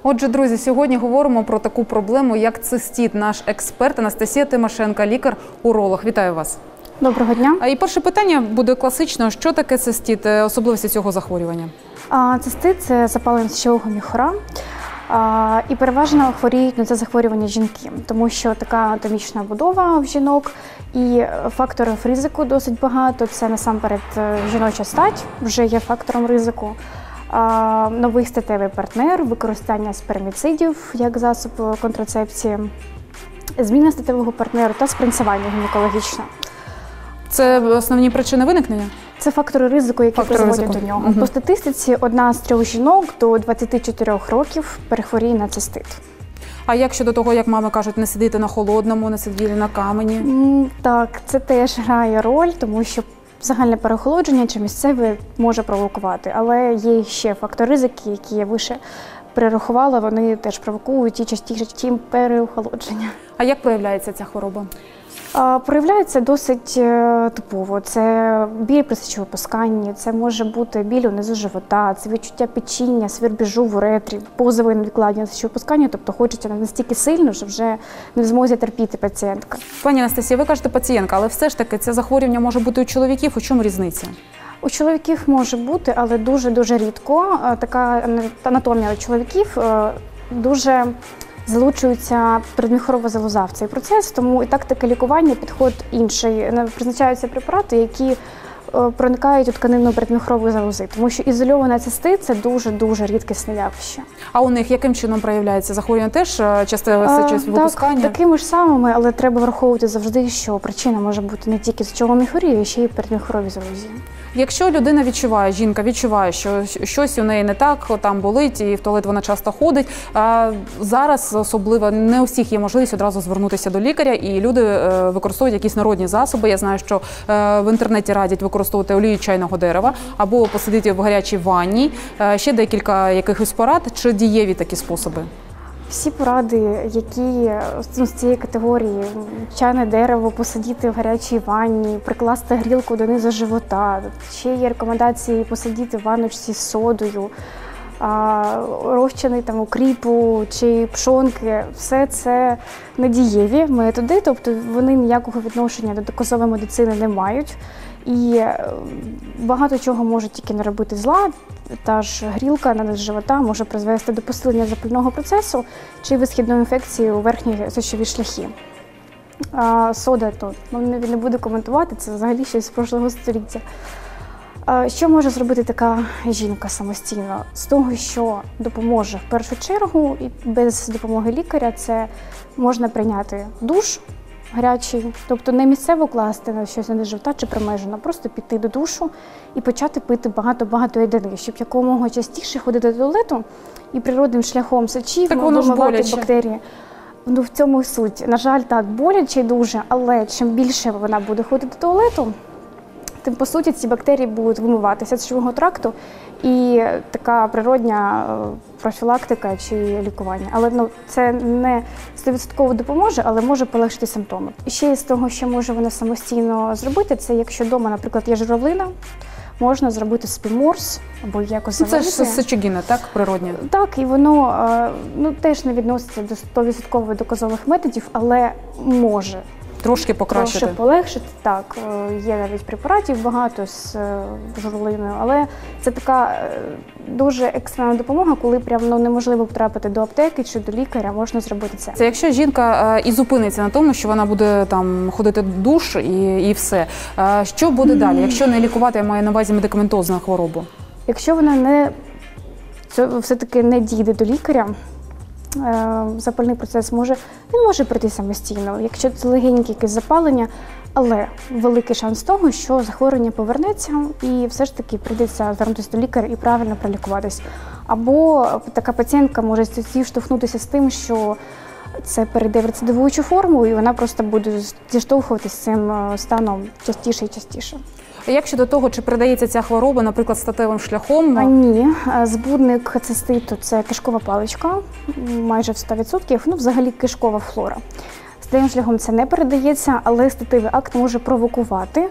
Отже, друзі, сьогодні говоримо про таку проблему, як цистит. Наш експерт Анастасія Тимошенко, лікар-уролог. Вітаю вас. Доброго дня. І перше питання буде класично. Що таке цистит, особливості цього захворювання? Цистит – це запалення сечового міхура. І переважно хворіють на це захворювання жінки, тому що така анатомічна будова в жінок і факторів ризику досить багато. Це насамперед жіноча стать вже є фактором ризику, новий статевий партнер, використання сперміцидів як засоб контрацепції, зміна статевого партнеру та спринцевання гінекологічне. Це основні причини виникнення? Це фактори ризику, які призводять до нього. По статистиці 1 з 3 жінок до 24 років перехворіє на цистит. А як щодо того, як мами кажуть, не сидіти на холодному, не сидіти на камені? Так, це теж грає роль, тому що загальне переохолодження чи місцеве може провокувати. Але є ще фактори ризики, які я вище перерахувала, вони теж провокують і частіше, чим переохолодження. А як проявляється ця хвороба? Проявляється досить типово. Це біль при сечовипусканні, це може бути біль унизу живота, це відчуття печіння, свербіжу в уретрі, позови на відкладення сечовипускання, тобто хочеться настільки сильно, що вже не в змозі терпіти пацієнтка. Пані Анастасія, ви кажете пацієнтка, але все ж таки це захворювання може бути у чоловіків, у чому різниця? У чоловіків може бути, але дуже-дуже рідко. Така анатомія у чоловіків дуже залучується передміхурова залоза в цей процес, тому і тактика лікування, підход інший. Призначаються препарати, які проникають у тканину передміхурової залози, тому що ізольована цистит – це дуже-дуже рідкісне явище. А у них яким чином проявляється захворювання? Теж часте сечовипускання? Так, такими ж самими, але треба враховувати завжди, що причина може бути не тільки сечового міхурі, а ще й передміхуровій залозі. Якщо людина відчуває, жінка відчуває, що щось у неї не так, там болить і в туалет вона часто ходить, зараз особливо не у всіх є можливість одразу звернутися до лікаря, і люди використовують якісь народні засоби. Я знаю, що в інтернеті радять використовувати олію чайного дерева або посидіти в гарячій ванні. Ще декілька якихось порад чи дієві такі способи? Всі поради, які з цієї категорії, чайне дерево, посидіти в гарячій ванні, прикласти грілку донизу живота, ще є рекомендації посидіти в ванночці з содою, розчини укріпу чи пшонки, все це недієві методи, тобто вони ніякого відношення до доказової медицини не мають. І багато чого можуть тільки не робити зла, та ж грілка на низ живота може призвести до посилення запального процесу чи висхідної інфекції у верхні сечові шляхи. Сода, то не буду коментувати, це взагалі щось з прошлого століття. Що може зробити така жінка самостійно? З того, що допоможе в першу чергу, і без допомоги лікаря, це можна прийняти душ гарячий, тобто не місцево класти на щось на живота чи примежено, просто піти до душу і почати пити багато-багато рідини, щоб якомога частіше ходити до туалету і природним шляхом сечі вимивати бактерії. В цьому суть. На жаль, так, боляче дуже, але чим більше вона буде ходити до туалету, тим, по суті, ці бактерії будуть вимиватися з сечового тракту, і така природня профілактика чи лікування. Але це не 100% допоможе, але може полегшити симптоми. І ще з того, що може вона самостійно зробити, це якщо вдома, наприклад, є журавлина, можна зробити собі морс або якось заварити. Це ж сечогінне, так, природнє? Так, і воно теж не відноситься до 100% доказових методів, але може. Трошки покращити. Трошки полегшити, так. Є навіть препаратів багато з журавлиною, але це така дуже екстрена допомога, коли прямо неможливо потрапити до аптеки чи до лікаря, можна зробити це. Це якщо жінка і зупиниться на тому, що вона буде там ходити в душ і все. Що буде далі, якщо не лікувати, я маю на увазі медикаментозну хворобу? Якщо вона все-таки не дійде до лікаря, запальний процес він може пройти самостійно, якщо це легеньке якесь запалення, але великий шанс того, що захворювання повернеться і все ж таки прийдеться звернутися до лікаря і правильно пролікуватись. Або така пацієнтка може зіштовхнутися з тим, що це перейде в рецидивуючу форму, і вона просто буде зіштовхуватися з цим станом частіше і частіше. Як щодо того, чи передається ця хвороба, наприклад, статевим шляхом? Ні. Збудник циститу – це кишкова паличка, майже в 100%, взагалі кишкова флора. статевим шляхом це не передається, але статевий акт може провокувати.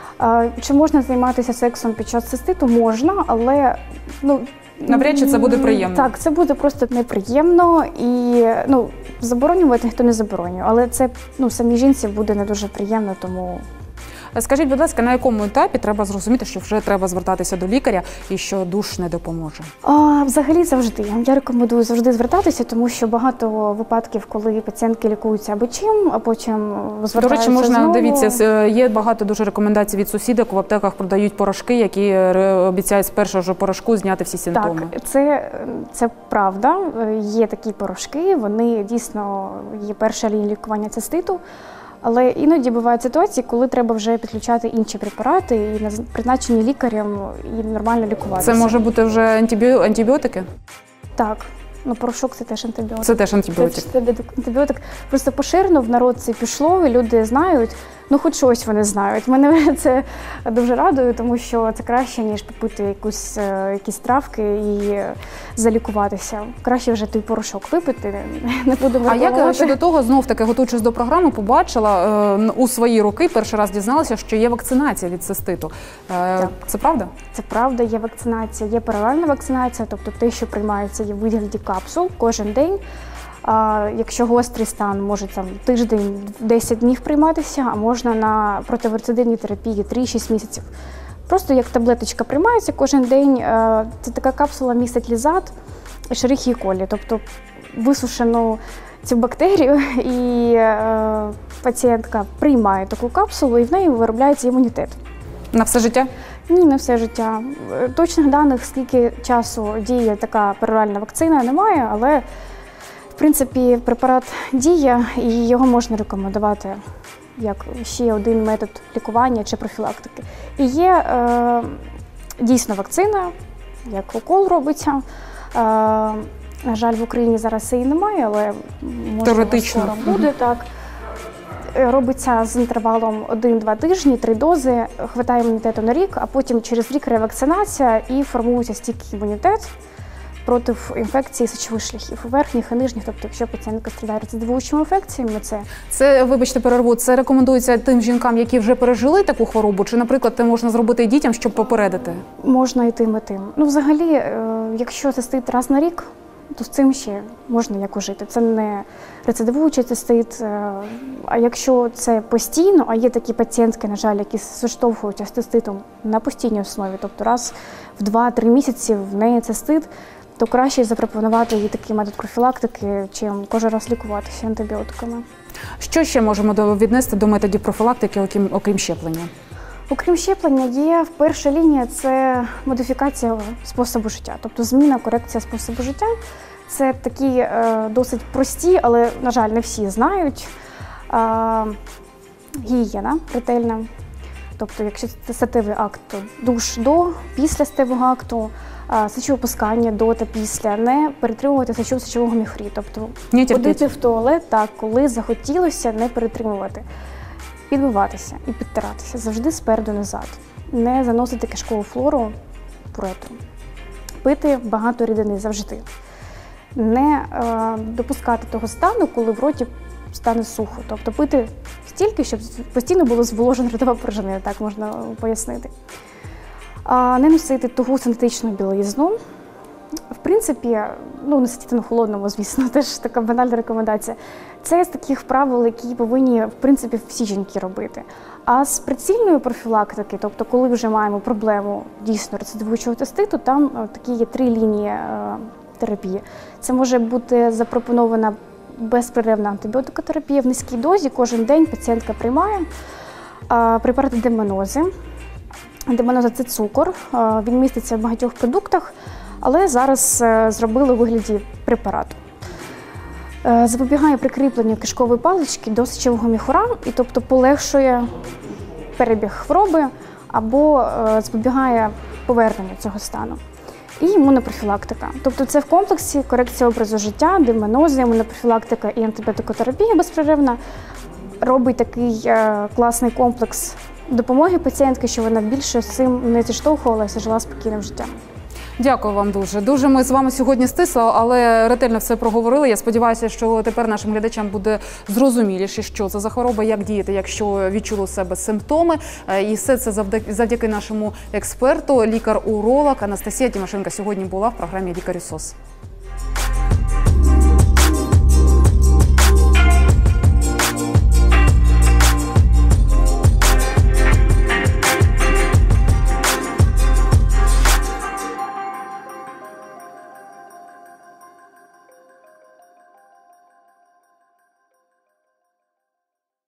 Чи можна займатися сексом під час циститу? Можна, але навряд чи це буде приємно. Так, це буде просто неприємно і заборонювати ніхто не заборонює, але це самій жінці буде не дуже приємно, тому. Скажіть, будь ласка, на якому етапі треба зрозуміти, що вже треба звертатися до лікаря і що душ не допоможе? Взагалі завжди. Я рекомендую завжди звертатися, тому що багато випадків, коли пацієнтки лікуються або чим, а потім звертаються До речі, можна, знову. дивіться, є багато дуже рекомендацій від сусідок, в аптеках продають порошки, які обіцяють з першого ж порошку зняти всі симптоми. Так, це правда. Є такі порошки, вони дійсно є перша лінія лікування циститу. Але іноді бувають ситуації, коли треба вже підключати інші препарати і призначені лікарем і нормально лікуватися. Це може бути вже антибіотики? Так. Порошок – це теж антибіотик. Це теж антибіотик. Це антибіотик. Просто поширено в народ це пішло, і люди знають, хоч щось вони знають. Мене це дуже радує, тому що це краще, ніж попити якісь травки і залікуватися. Краще вже той порошок випити, не будемо рекламувати. А як щодо того, знов-таки, готуючись до програми, побачила, у свої роки перший раз дізналася, що є вакцинація від циститу. Це правда? Це правда, є вакцинація, є паралельна вакцинація, тобто те, що приймається є в вигляді капсул кожен день. Якщо гострий стан, може тиждень, 10 днів прийматися, а можна на протирецидивній терапії 3-6 місяців. Просто як таблеточка приймається кожен день, це така капсула містить лізат, Ешерихія колі, тобто висушену цю бактерію, і пацієнтка приймає таку капсулу, і в неї виробляється імунітет. На все життя? Ні, не все життя. Точних даних, скільки часу діє така пероральна вакцина, немає, але в принципі препарат діє і його можна рекомендувати як ще один метод лікування чи профілактики. І є дійсно вакцина, як укол робиться. На жаль, в Україні зараз її немає, але можливо скоро буде так. Робиться з інтервалом 1-2 тижні, 3 дози, хватає імунітету на рік, а потім через рік ревакцинація і формується стійкий імунітет проти інфекцій сечових шляхів, верхніх і нижніх. Тобто, якщо пацієнтка страдає рецидивуючими інфекціями, це, вибачте, перерву, це рекомендується тим жінкам, які вже пережили таку хворобу, чи, наприклад, це можна зробити і дітям, щоб попередити? Можна і тим, і тим. Взагалі, якщо цистит раз на рік, то з цим ще можна якось жити. Це не рецидивуючий цистит, а якщо це постійно, а є такі пацієнтки, на жаль, які зіштовхуються з циститом на постійній основі, тобто раз в 2-3 місяці в неї цистит, то краще запропонувати їй такий метод профілактики, чим кожен раз лікуватися антибіотиками. Що ще можемо віднести до методів профілактики, окрім щеплення? Окрім щеплення, є перша лінія – це модифікація способу життя, тобто зміна, корекція способу життя. Це такі досить прості, але, на жаль, не всі знають. Гігієна ретельна, тобто якщо це статевий акт, то душ до, після статевого акту, сечовипускання до та після, не перетримувати сечу в сечовому міхурі, тобто ходити в туалет так, коли захотілося, не перетримувати. Підбиватися і підтиратися завжди спереду-назад. Не заносити кишкову флору в уретру. Пити багато рідини завжди. Не допускати того стану, коли в роті стане сухо. Тобто пити стільки, щоб постійно було зволожена ротова порожнина, так можна пояснити. Не носити тугу синтетичну білизну. В принципі, не сидіти на холодному, звісно, теж така банальна рекомендація. Це з таких правил, які повинні, в принципі, всі жінки робити. А з прицільної профілактики, тобто коли вже маємо проблему дійсно рецидивуючого циститу, там такі є 3 лінії терапії. Це може бути запропонована безперервна антибіотикотерапія в низькій дозі, кожен день пацієнтка приймає. Препарати деменози. Деменоза – це цукор, він міститься в багатьох продуктах, але зараз зробили у вигляді препарату. Запобігає прикріпленню кишкової палички до сечового міхура, і тобто полегшує перебіг хвороби або запобігає поверненню цього стану. І імунопрофілактика. Тобто це в комплексі корекція образу життя, деменози, імунопрофілактика і антибіотикотерапія безперервна робить такий класний комплекс допомоги пацієнтки, що вона більше з цим не зіштовхувалася, жила спокійним життям. Дякую вам дуже. Дуже ми з вами сьогодні стисло, але ретельно все проговорили. Я сподіваюся, що тепер нашим глядачам буде зрозуміліше, що це за хвороба, як діяти, якщо відчули у себе симптоми. І все це завдяки нашому експерту, лікар-уролог Анастасія Тимошенко сьогодні була в програмі «Лікарю СОС».